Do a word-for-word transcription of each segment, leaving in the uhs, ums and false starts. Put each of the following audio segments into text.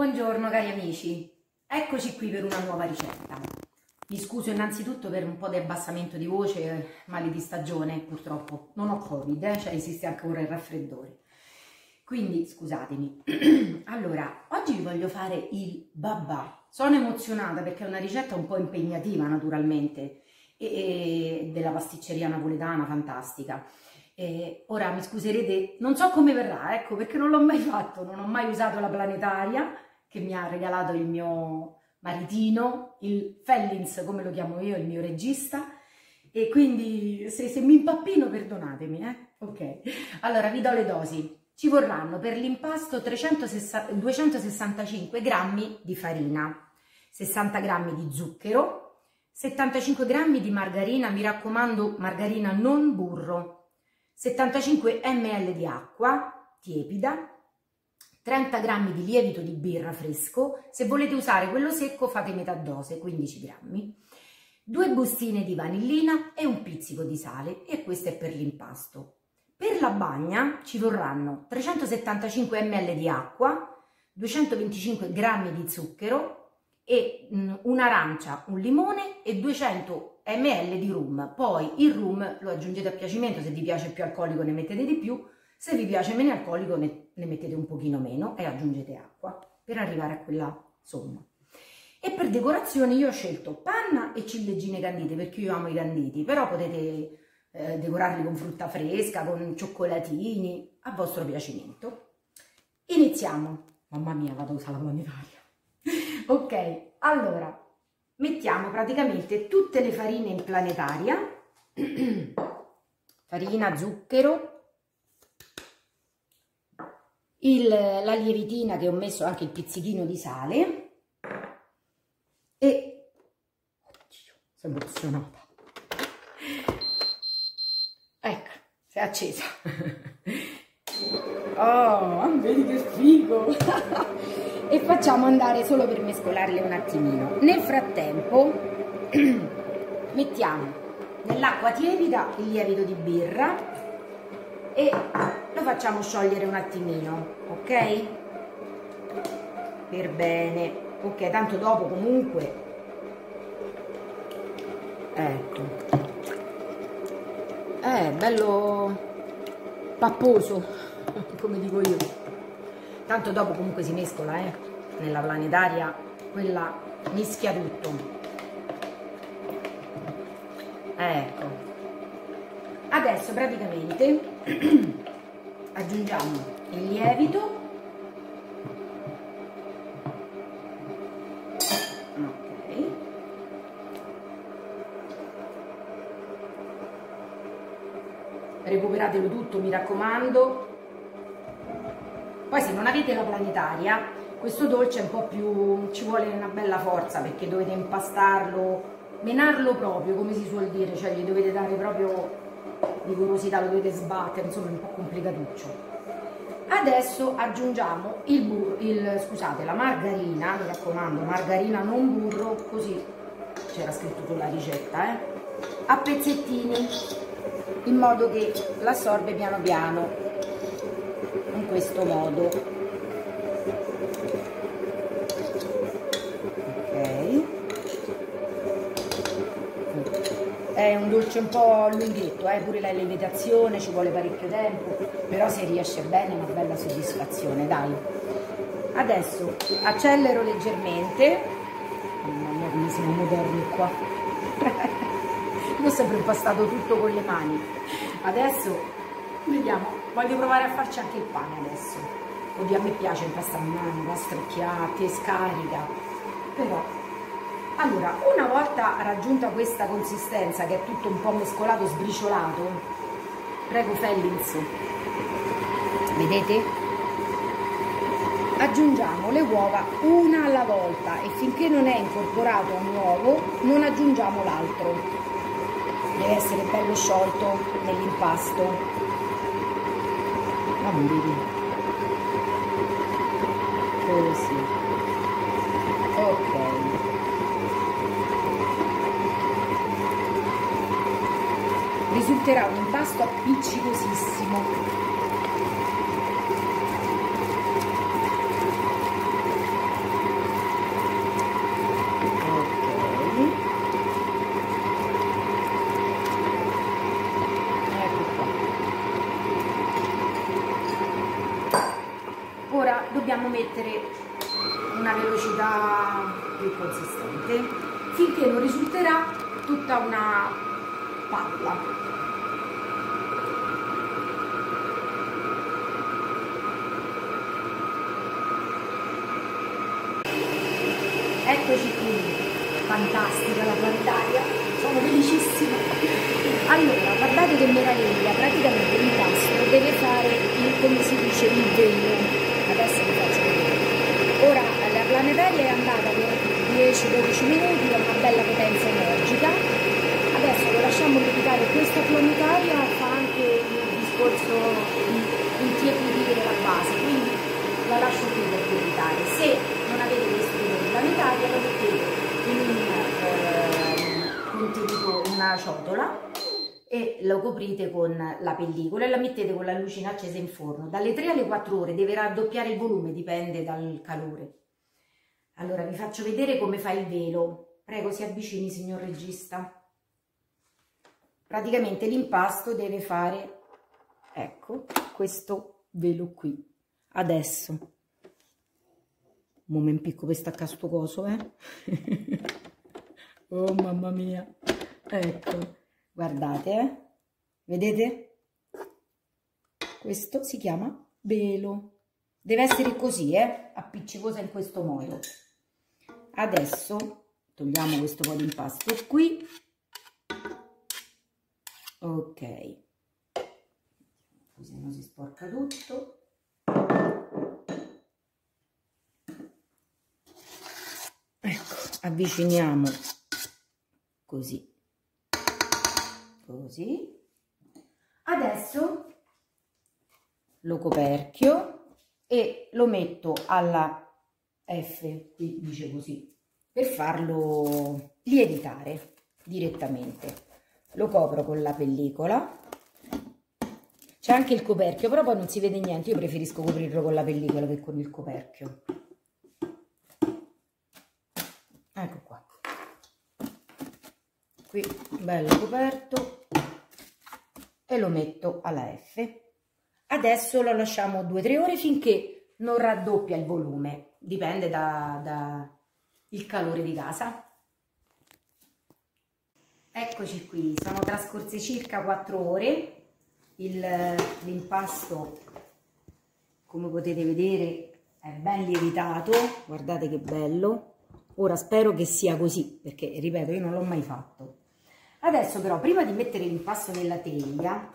Buongiorno cari amici, eccoci qui per una nuova ricetta. Mi scuso innanzitutto per un po' di abbassamento di voce, mali di stagione, purtroppo non ho Covid, eh? Cioè esiste ancora il raffreddore. Quindi scusatemi. Allora, oggi vi voglio fare il babà. Sono emozionata perché è una ricetta un po' impegnativa naturalmente, e, e della pasticceria napoletana fantastica. E ora mi scuserete, non so come verrà, ecco, perché non l'ho mai fatto, non ho mai usato la planetaria che mi ha regalato il mio maritino, il Fellins come lo chiamo io, il mio regista, e quindi se, se mi impappino perdonatemi, eh? Ok, allora vi do le dosi. Ci vorranno per l'impasto duecentosessantacinque grammi di farina, sessanta grammi di zucchero, settantacinque grammi di margarina, mi raccomando margarina non burro, settantacinque millilitri di acqua tiepida, trenta grammi di lievito di birra fresco, se volete usare quello secco fate metà dose, quindici grammi, due bustine di vanillina e un pizzico di sale, e questo è per l'impasto. Per la bagna ci vorranno trecentosettantacinque millilitri di acqua, duecentoventicinque grammi di zucchero e un'arancia, un limone e duecento millilitri di rum. Poi il rum lo aggiungete a piacimento, se vi piace più alcolico ne mettete di più, se vi piace meno alcolico ne, ne mettete un pochino meno e aggiungete acqua per arrivare a quella somma. E per decorazione io ho scelto panna e ciliegine candite perché io amo i canditi, però potete eh, decorarli con frutta fresca, con cioccolatini, a vostro piacimento. Iniziamo. Mamma mia, vado a usare la planetaria. Ok, allora mettiamo praticamente tutte le farine in planetaria, farina, zucchero, il, la lievitina che ho messo anche il pizzichino di sale e... Oddio, sono emozionata. Ecco, si è accesa. Oh, vedi che figo! E facciamo andare solo per mescolarle un attimino. Nel frattempo mettiamo nell'acqua tiepida il lievito di birra e lo facciamo sciogliere un attimino, ok? Per bene, ok, tanto dopo comunque, ecco, è bello papposo, come dico io. Tanto dopo comunque si mescola, eh? Nella planetaria, quella mischia tutto. Ecco. Adesso praticamente aggiungiamo il lievito. Ok. Recuperatelo tutto, mi raccomando. Poi se non avete la planetaria, questo dolce è un po' più, ci vuole una bella forza perché dovete impastarlo, menarlo proprio, come si suol dire, cioè gli dovete dare proprio vigorosità, lo dovete sbattere, insomma è un po' complicatuccio. Adesso aggiungiamo il burro, il, scusate, la margarina, mi raccomando, margarina non burro, così c'era scritto sulla ricetta, eh, a pezzettini, in modo che l'assorbe piano piano. In questo modo, ok, è un dolce un po' lunghetto, eh? Pure la lievitazione ci vuole parecchio tempo, però se riesce bene è una bella soddisfazione, dai. Adesso accelero leggermente. Mamma mia come siamo moderni qua. Io ho sempre impastato tutto con le mani. Adesso vediamo. Voglio provare a farci anche il pane adesso. Oddio, a me piace impastare a mano, a strocchiate, scarica. Però, allora, una volta raggiunta questa consistenza, che è tutto un po' mescolato, sbriciolato, prego Fellins, vedete? Aggiungiamo le uova una alla volta e finché non è incorporato un uovo, non aggiungiamo l'altro. Deve essere bello sciolto nell'impasto. Così, ok, risulterà un impasto appiccicosissimo. mettere una velocità più consistente finché non risulterà tutta una palla. Eccoci qui, fantastica la planetaria, sono felicissima. Allora, guardate che meraviglia, praticamente l'impasto deve fare il, come si dice, il velo. Adesso vi faccio vedere. Ora la planetaria è andata per dieci dodici minuti a una bella potenza energica. Adesso lo lasciamo lievitare. Questa planetaria fa anche il discorso di intiepidire la base, quindi la lascio qui per lievitare. Se non avete questo tipo di planetaria lo mettete in un eh, contenuto, una ciotola, e lo coprite con la pellicola e la mettete con la lucina accesa in forno. Dalle tre alle quattro ore, deve raddoppiare il volume, dipende dal calore. Allora vi faccio vedere come fa il velo. Prego, si avvicini, signor regista. Praticamente l'impasto deve fare, ecco, questo velo qui. Adesso, un momento picco per staccare sto coso, eh? Oh mamma mia, ecco. Guardate, eh? Vedete? Questo si chiama velo. Deve essere così, eh? Appiccicosa in questo modo. Adesso togliamo questo po' di impasto qui. Ok. Così non si sporca tutto. Ecco, avviciniamo così. Così. Adesso lo coperchio e lo metto alla F, qui dice così, per farlo lievitare direttamente. Lo copro con la pellicola. C'è anche il coperchio, però poi non si vede niente. Io preferisco coprirlo con la pellicola che con il coperchio. Ecco qua. Qui bello coperto e lo metto alla F. Adesso lo lasciamo due tre ore finché non raddoppia il volume, dipende da, da il calore di casa. Eccoci qui, sono trascorse circa quattro ore. L'impasto, come potete vedere, è ben lievitato, guardate che bello. Ora spero che sia così, perché ripeto, io non l'ho mai fatto. Adesso però, prima di mettere l'impasto nella teglia,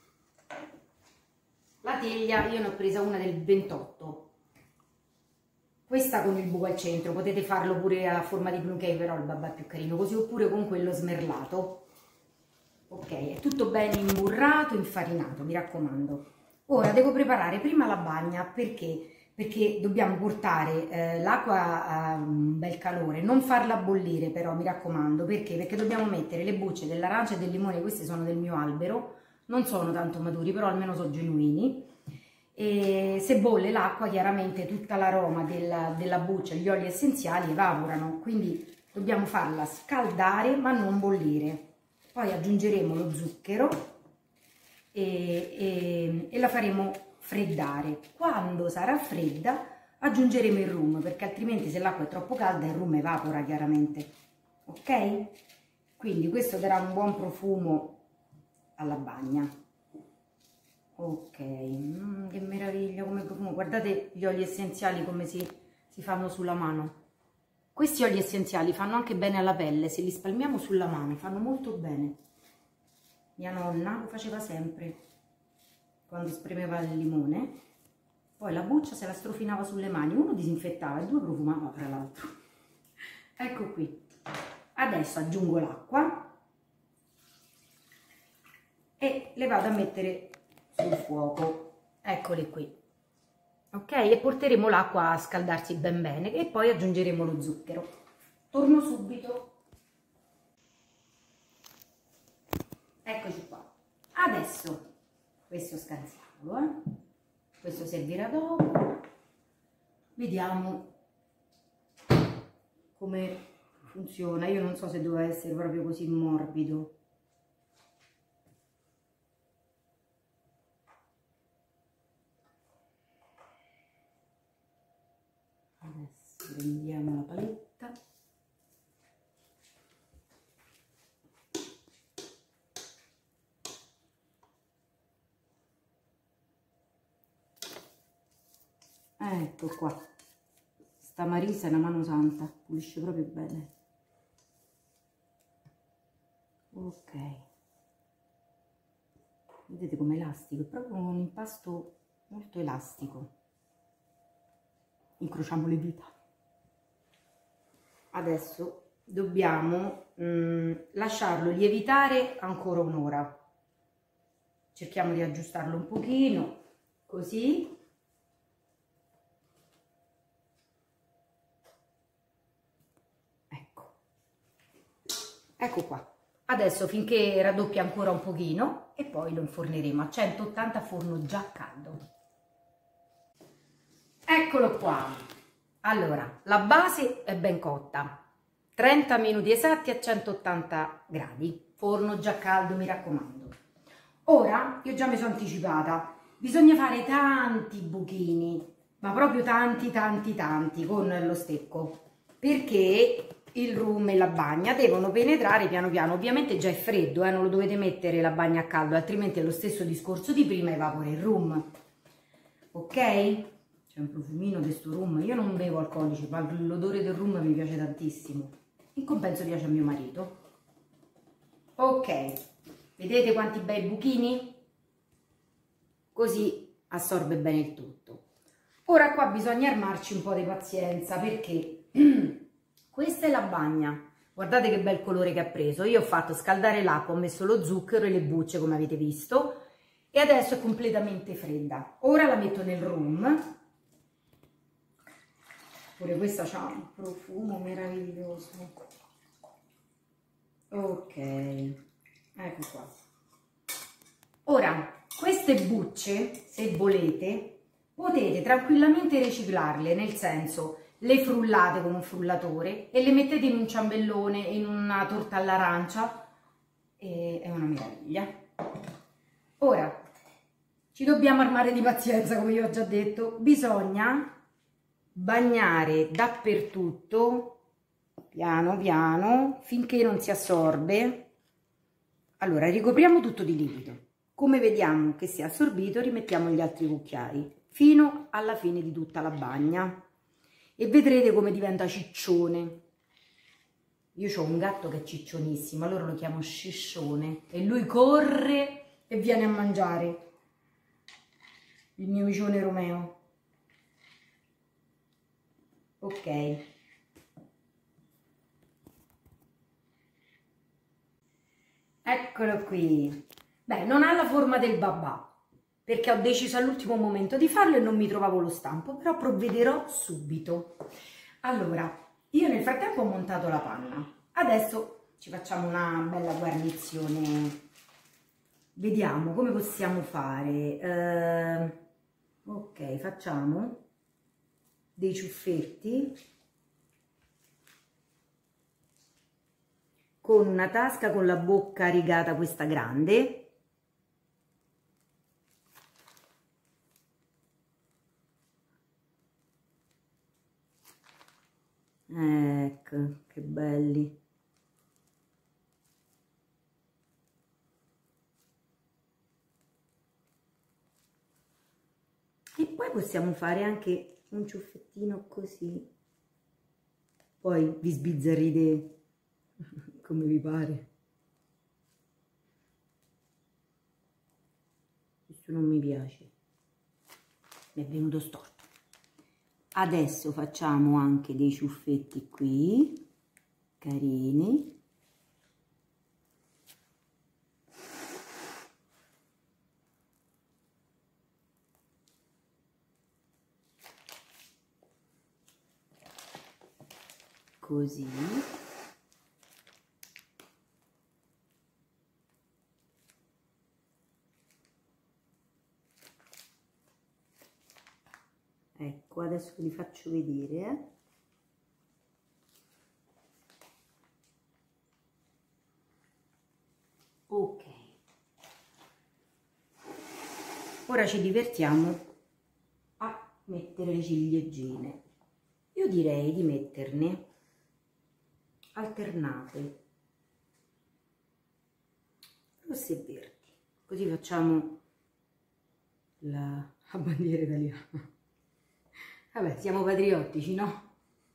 la teglia io ne ho presa una del ventotto, questa con il buco al centro. Potete farlo pure a forma di plum cake, però il babà è più carino così, oppure con quello smerlato. Ok, è tutto ben imburrato, infarinato, mi raccomando. Ora devo preparare prima la bagna, perché? Perché dobbiamo portare eh, l'acqua a un bel calore, non farla bollire però, mi raccomando. Perché? Perché dobbiamo mettere le bucce dell'arancia e del limone, queste sono del mio albero, non sono tanto maturi, però almeno sono genuini. E se bolle l'acqua, chiaramente tutta l'aroma della, della buccia, gli oli essenziali evaporano, quindi dobbiamo farla scaldare ma non bollire. Poi aggiungeremo lo zucchero e, e, e la faremo freddare. Quando sarà fredda aggiungeremo il rum, perché altrimenti se l'acqua è troppo calda il rum evapora chiaramente. Ok? Quindi questo darà un buon profumo alla bagna. Ok, mm, che meraviglia come profumo. Guardate gli oli essenziali come si, si fanno sulla mano. Questi oli essenziali fanno anche bene alla pelle, se li spalmiamo sulla mano fanno molto bene. Mia nonna lo faceva sempre quando spremeva il limone, poi la buccia se la strofinava sulle mani, uno disinfettava e due profumava tra l'altro. Ecco qui. Adesso aggiungo l'acqua e le vado a mettere sul fuoco. Eccole qui. Ok, e porteremo l'acqua a scaldarsi ben bene e poi aggiungeremo lo zucchero. Torno subito. Eccoci qua. Adesso questo scansiamolo, eh? Questo servirà dopo. Vediamo come funziona. Io non so se doveva essere proprio così morbido. Adesso prendiamo la paletta. Ecco qua, sta Marisa è una mano santa, pulisce proprio bene. Ok, vedete com'è elastico, è proprio un impasto molto elastico. Incrociamo le dita. Adesso dobbiamo mm, lasciarlo lievitare ancora un'ora. Cerchiamo di aggiustarlo un pochino, così. Ecco, ecco qua. Adesso finché raddoppia ancora un pochino e poi lo inforneremo a centottanta, forno già caldo. Eccolo qua. Allora, la base è ben cotta, trenta minuti esatti a centottanta gradi, forno già caldo, mi raccomando. Ora, io già mi sono anticipata, bisogna fare tanti buchini, ma proprio tanti tanti tanti con lo stecco, perché il rum e la bagna devono penetrare piano piano. Ovviamente già è freddo, eh, non lo dovete mettere la bagna a caldo, altrimenti è lo stesso discorso di prima, evapora il rum. Ok? C'è un profumino di sto rum, io non bevo alcolici, ma l'odore del rum mi piace tantissimo. In compenso piace a mio marito. Ok, vedete quanti bei buchini? Così assorbe bene il tutto. Ora qua bisogna armarci un po' di pazienza, perché questa è la bagna. Guardate che bel colore che ha preso. Io ho fatto scaldare l'acqua, ho messo lo zucchero e le bucce, come avete visto, e adesso è completamente fredda. Ora la metto nel rum. Pure questa ha un profumo meraviglioso. Ok, ecco qua. Ora, queste bucce, se volete, potete tranquillamente riciclarle, nel senso, le frullate con un frullatore e le mettete in un ciambellone, in una torta all'arancia, e è una meraviglia. Ora, ci dobbiamo armare di pazienza, come io ho già detto. Bisogna bagnare dappertutto, piano piano, finché non si assorbe. Allora, ricopriamo tutto di liquido. Come vediamo che si è assorbito, rimettiamo gli altri cucchiai fino alla fine di tutta la bagna e vedrete come diventa ciccione. Io ho un gatto che è ciccionissimo, allora lo chiamo Sciscione, e lui corre e viene a mangiare, il mio micione Romeo. Ok, eccolo qui. Beh, non ha la forma del babà, perché ho deciso all'ultimo momento di farlo e non mi trovavo lo stampo, però provvederò subito. Allora, io nel frattempo ho montato la panna, adesso ci facciamo una bella guarnizione. Vediamo come possiamo fare. Eh, ok, facciamo dei ciuffetti con una tasca con la bocca rigata, questa grande. Ecco, che belli. E poi possiamo fare anche un ciuffettino così. Poi vi sbizzarrite come vi pare. Questo non mi piace. Mi è venuto storto. Adesso facciamo anche dei ciuffetti qui, carini. Così. Ecco, adesso vi faccio vedere. Eh. Ok. Ora ci divertiamo a mettere le ciliegine. Io io direi di metterne alternate, rosse e verdi, così facciamo la, la bandiera italiana. Vabbè, siamo patriottici, no?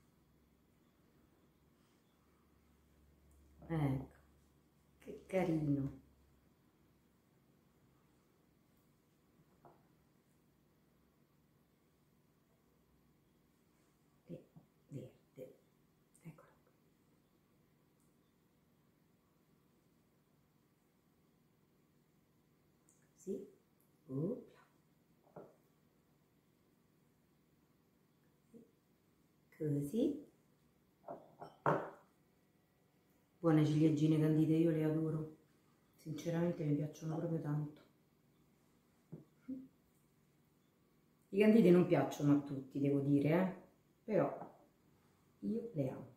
Ecco, che carino. E verde, eccolo. Sì, opla. Così. Buone ciliegine candite, io le adoro, sinceramente mi piacciono proprio tanto. I canditi non piacciono a tutti, devo dire, eh? Però io le amo.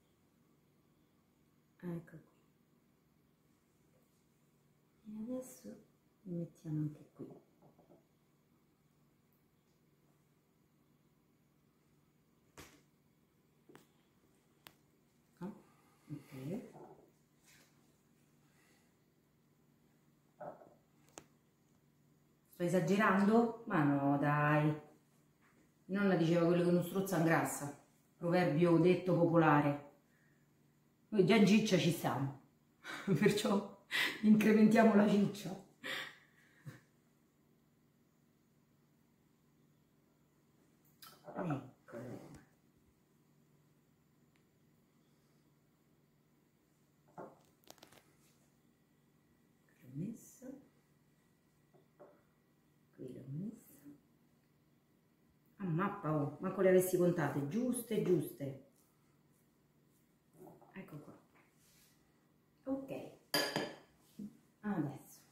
Ecco qui. E adesso li mettiamo anche qui. No? Ok. Sto esagerando? Ma no, dai. Mia nonna diceva quello che non strozza ingrassa. Proverbio detto popolare. Noi già in ciccia ci stiamo. Perciò incrementiamo la ciccia. Eccole. L'ho messo. Qui l'ho messo. A mappa, oh, manco le avessi contate, giuste, giuste. Ecco qua. Ok. Adesso.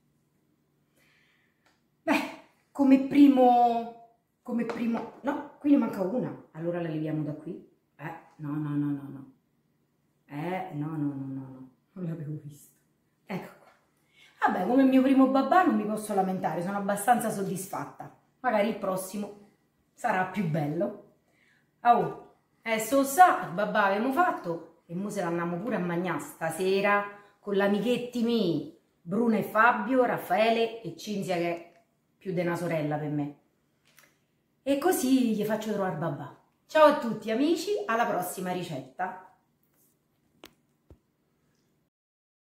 Beh, come primo, come primo, no, qui ne manca una. Allora la leviamo da qui. Eh, no, no, no, no, no. Eh, no, no, no, no, no. Non l'avevo visto. Ecco qua. Vabbè, come il mio primo babà non mi posso lamentare, sono abbastanza soddisfatta. Magari il prossimo sarà più bello. Oh, eh, so sa, il babà avevamo fatto e mo se l'andiamo pure a mangiare stasera con l'amichetti miei, Bruno e Fabio, Raffaele e Cinzia che è più di una sorella per me. E così gli faccio trovare babà. Ciao a tutti amici, alla prossima ricetta.